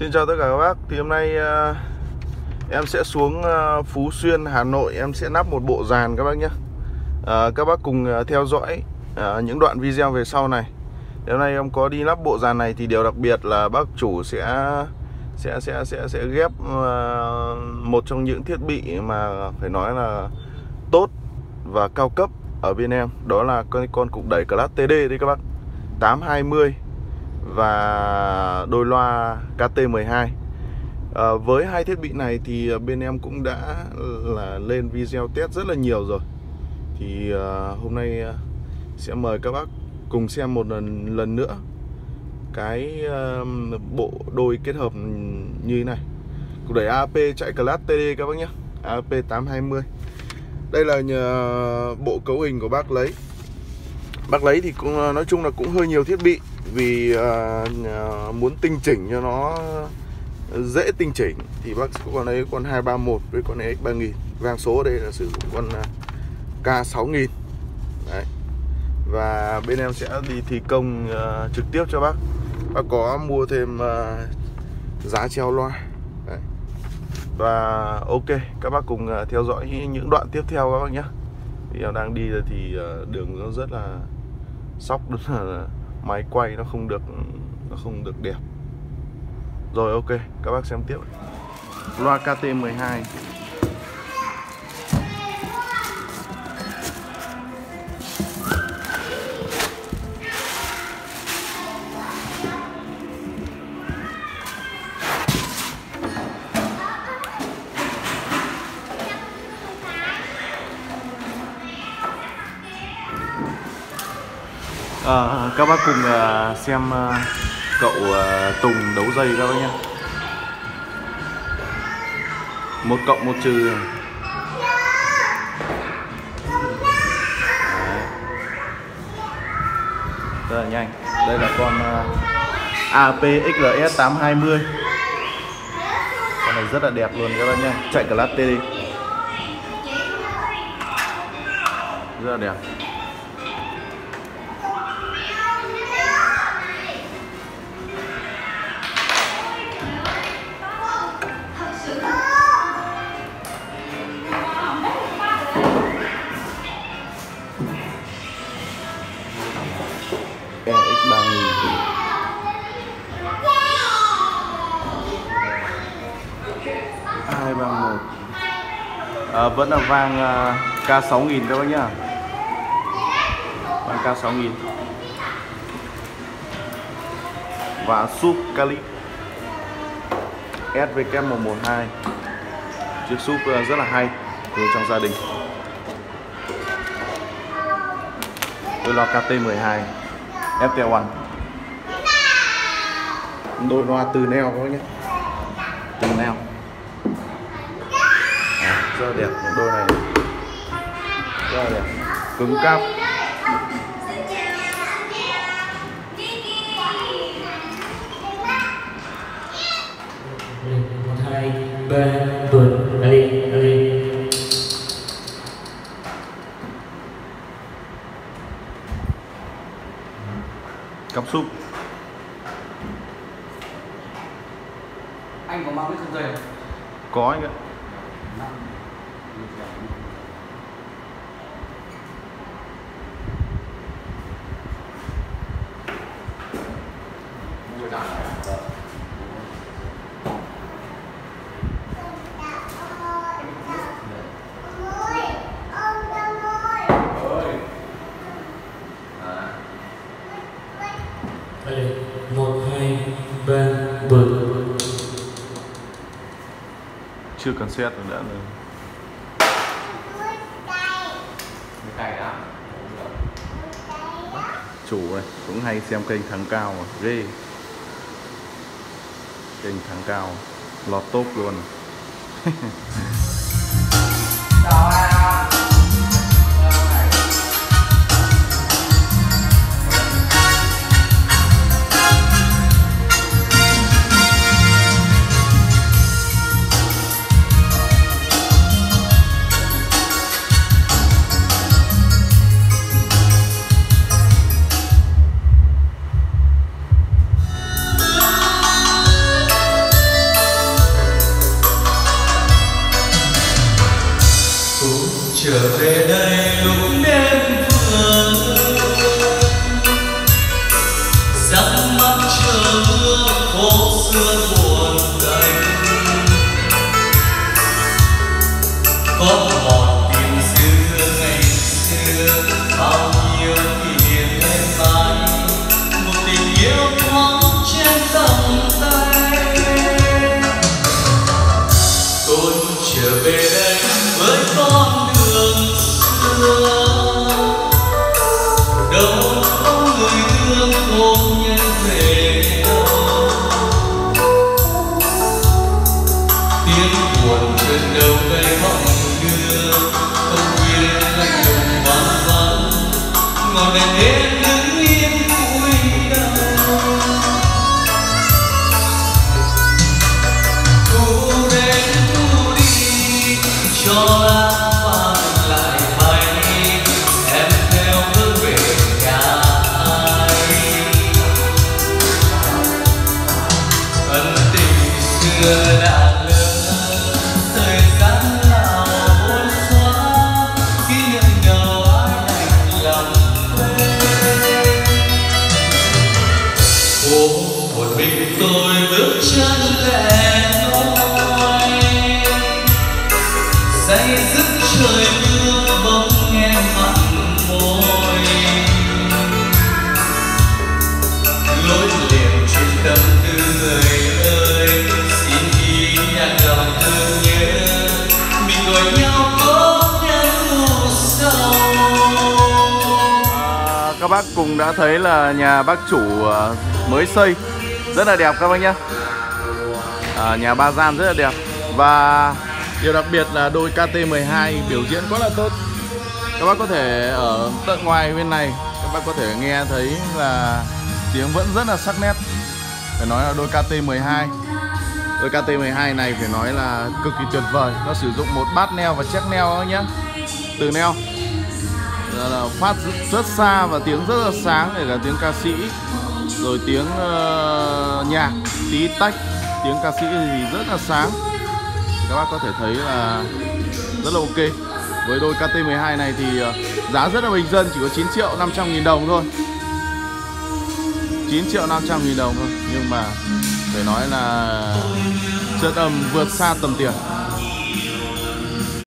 Xin chào tất cả các bác. Thì hôm nay em sẽ xuống Phú Xuyên, Hà Nội. Em sẽ lắp một bộ dàn các bác nhé. Các bác cùng theo dõi những đoạn video về sau này. Hôm nay em có đi lắp bộ dàn này thì điều đặc biệt là bác chủ sẽ ghép một trong những thiết bị mà phải nói là tốt và cao cấp ở bên em. Đó là con cục đẩy Class TD đấy các bác, 820 và đôi loa KT12. Với hai thiết bị này thì bên em cũng đã lên video test rất là nhiều rồi. Thì hôm nay sẽ mời các bác cùng xem một lần nữa cái bộ đôi kết hợp như thế này. Cục đẩy AAP chạy Class TD các bác nhé, AAP 820. Đây là bộ cấu hình của bác lấy. Bác lấy thì cũng nói chung là cũng hơi nhiều thiết bị, vì muốn tinh chỉnh cho nó dễ tinh chỉnh thì bác có còn lấy con 231 với con EX3000. Vang số ở đây là sử dụng con K6000. Đấy. Và bên em sẽ đi thi công trực tiếp cho bác. Bác có mua thêm giá treo loa. Đấy. Và ok, các bác cùng theo dõi những đoạn tiếp theo các bác nhé. Thì em đang đi thì đường nó rất là sóc, rất là máy quay nó không được đẹp. Rồi ok, các bác xem tiếp. Loa KT12. Các bác cùng xem cậu Tùng đấu dây các bác nhé. 1 cộng 1 trừ. Đấy. Rất là nhanh. Đây là con AAP XLS 820. Con này rất là đẹp luôn các bác nhé. Chạy Class TD. Rất là đẹp. EX3000. Vẫn là vang K6000 các bác nhá. Vang K6000 và sub Cali SVK112. Chiếc sub rất là hay dùng trong gia đình. Đôi loa KT12 FT1. Đôi loa từ neo các bác nhé. Từ neo rất là đẹp. Những đôi này rất là đẹp, cứng cáp. Cảm xúc. Anh có mang cái không dây không? Có anh ạ. Đây, 1, 2, 3, 4. Chưa cần xét rồi đã rồi. Chủ này cũng hay xem kênh Thắng Cao mà, ghê. Kênh Thắng Cao lọt top luôn. trở về đây lúc đêm vừa dắt mắt chờ mưa phố xưa buồn tênh, có một tình xưa ngày xưa bao nhiêu kỷ niệm em mãi, một tình yêu thoáng trên tầm tay. Tôi trở về đây với con đường xưa, đâu có người thương ôm nhân về đâu, tiếng buồn trên đầu cây bóng đưa, không biết lạnh lùng vắng vắng, ngọn đèn đêm đứng yên cúi đầu. Thu đến thu đi cho lá hoa lại bay, em theo hướng về nhà ai. Ân tình xưa đã lỡ, thời gian nào vội xóa, kỷ niệm nào ai đành lòng quên. Ôm một mình tôi bước chân lẻ loi, say dứt trời mưa bóng em mặn môi, lối liền chuyện tâm tư người ơi, xin đi nhạc lòng thương nhớ, mình gọi nhau có nhân mùa sau. Các bác cùng đã thấy là nhà bác chủ mới xây rất là đẹp các bác nhé. Nhà ba gian rất là đẹp. Và điều đặc biệt là đôi KT12 biểu diễn quá là tốt. Các bác có thể ở tận ngoài bên này, các bác có thể nghe thấy là tiếng vẫn rất là sắc nét. Phải nói là đôi KT12. Đôi KT12 này phải nói là cực kỳ tuyệt vời. Nó sử dụng một bát neo và check neo nhé. Từ neo là phát rất xa và tiếng rất là sáng, kể cả tiếng ca sĩ, rồi tiếng nhạc tí tách, tiếng ca sĩ thì rất là sáng. Các bác có thể thấy là rất là ok. Với đôi KT12 này thì giá rất là bình dân, chỉ có 9.500.000 đồng thôi. 9.500.000 đồng thôi. Nhưng mà phải nói là chất âm vượt xa tầm tiền.